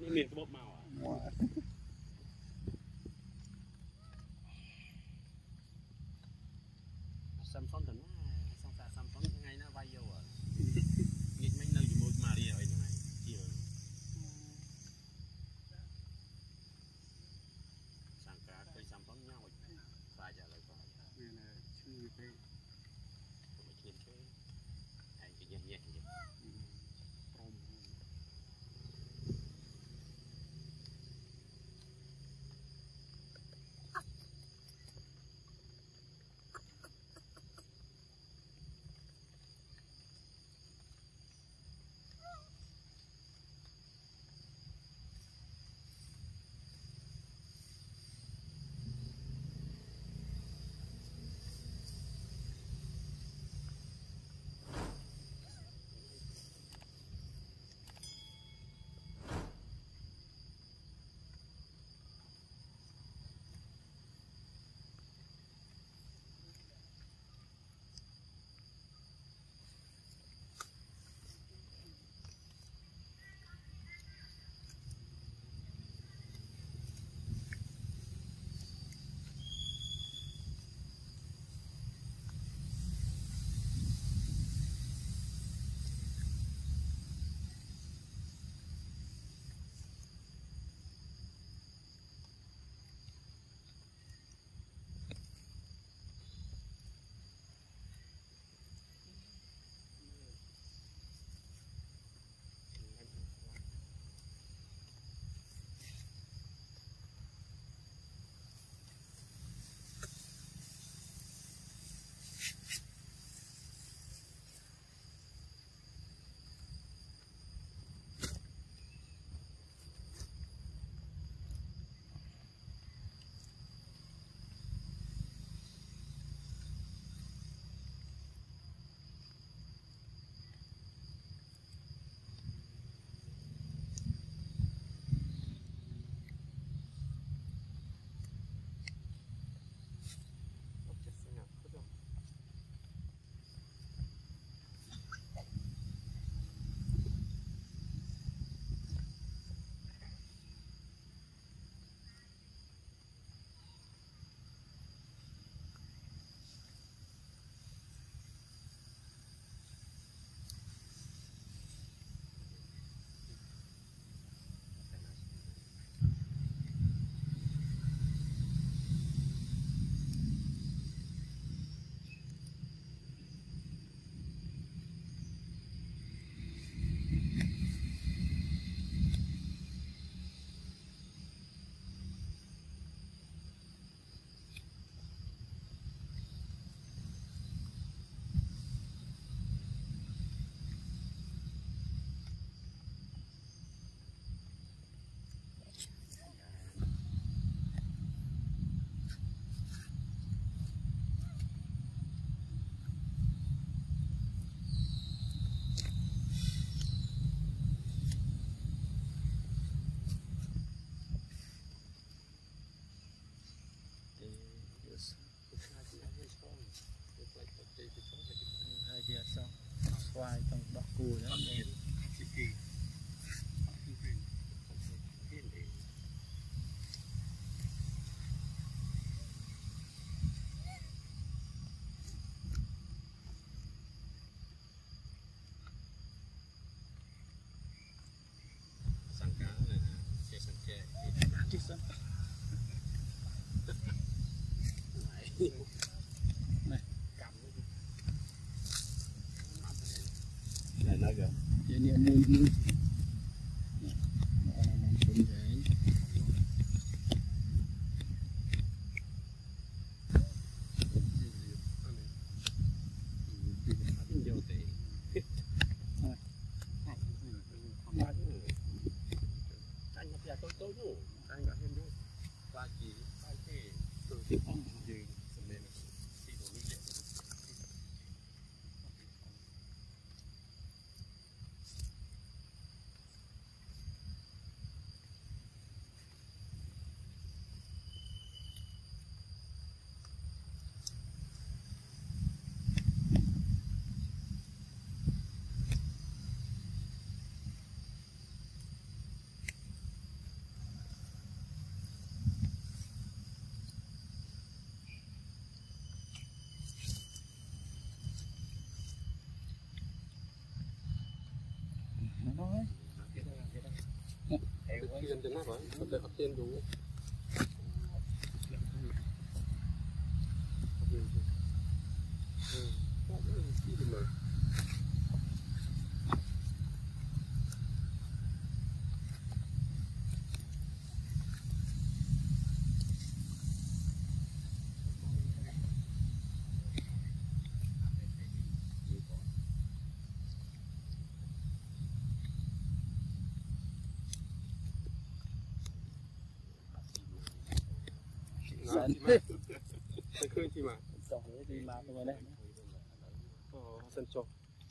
miền cái bột màu à xăm phấn thật xong ta xăm phấn ngay nó vay vô à nghịch mấy nơi gì một Maria ấy này chiều sang cả cây xăm phấn nhau phải trả lời phải nên là chưa cái một chuyện cái anh cái nhẹ nhẹ vậy xoài trong đọt cùi đó sang cá này cái sang kẹ chết sao này cầm này nói kìa vậy nè nuôi tôi nữa anh đã thêm nữa ba chỉ ba cái tôi thì không gì nên thì đồ lưu lượng tiền tiền nào vậy có thể học tiền đủ khơi thì mà Chọn đi mà tụi đây sân trộm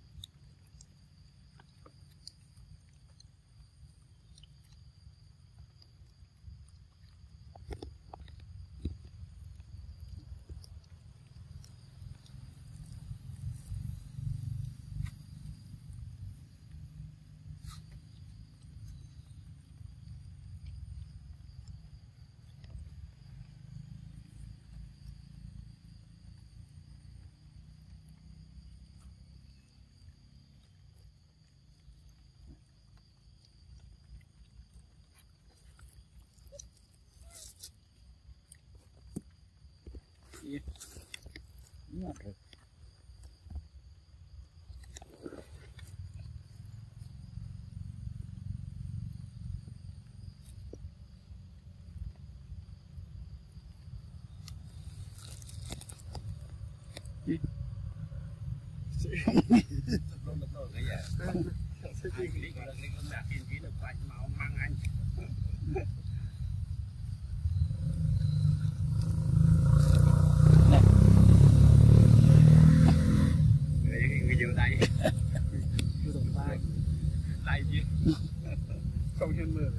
ngọt rồi. không hiên mưa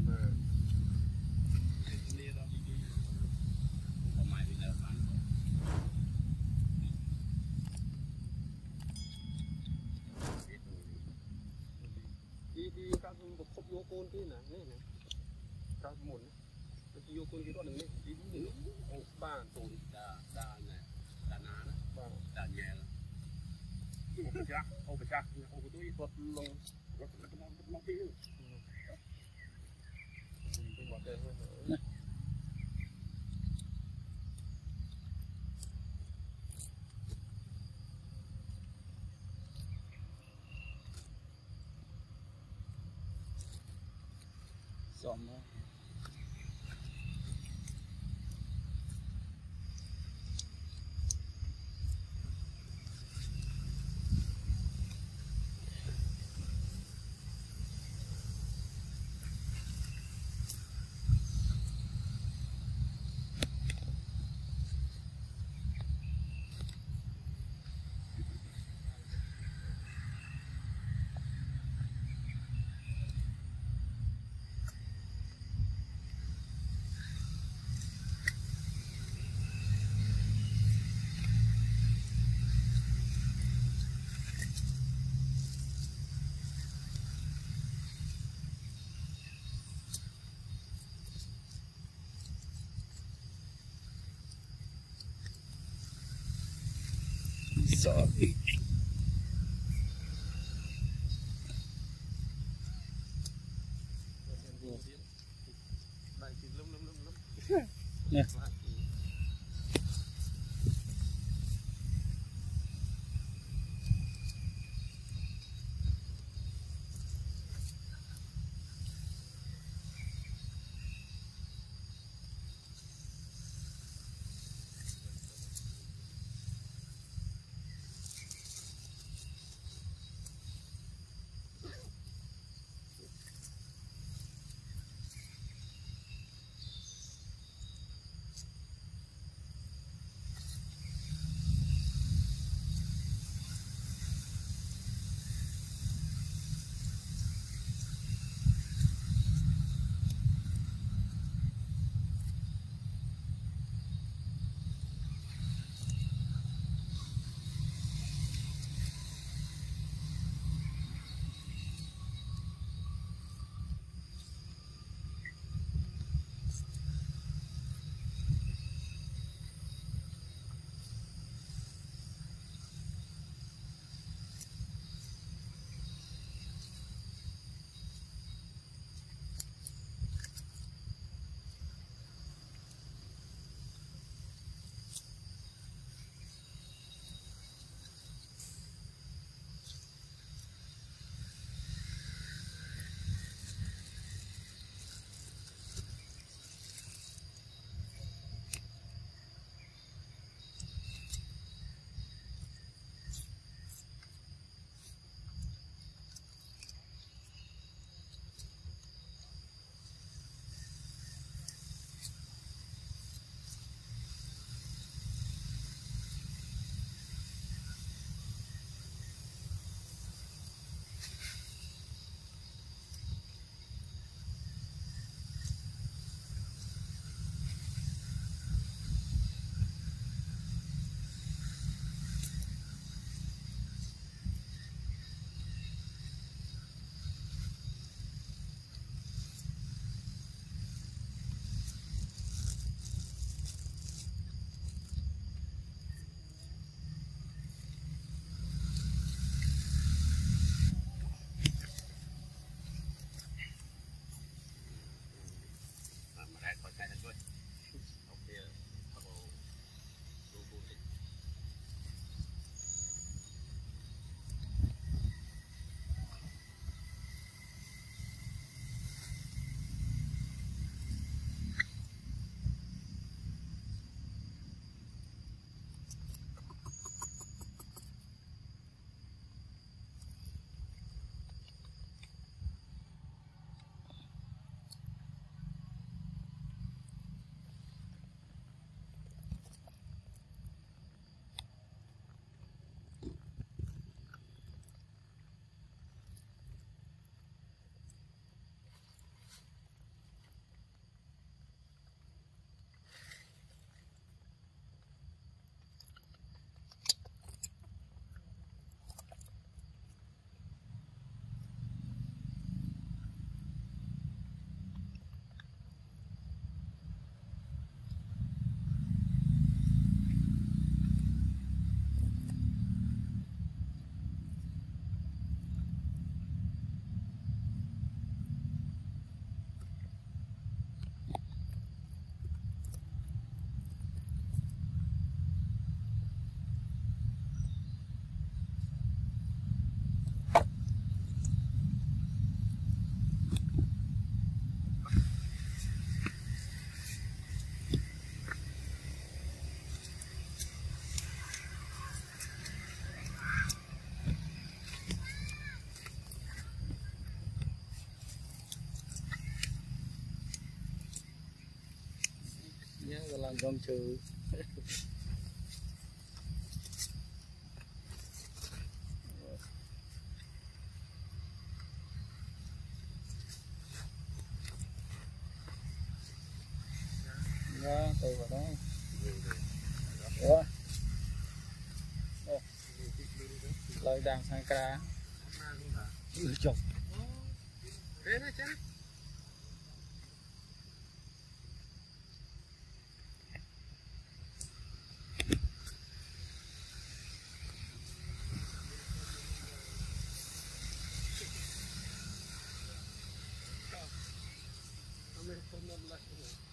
đi các một khúc vô côn kia nè này nè các một vô côn kia đó đừng đi đi ba tuổi đà này đà ná đó đà nhẹ là ô bạch chắc ô cái túi vật lông vật lông kia Xóm đó. Sorry. Nè. làm rong trừ ra từ vào đó đó lời đàn sang ca chọc thế nó chứ không biết không làm lại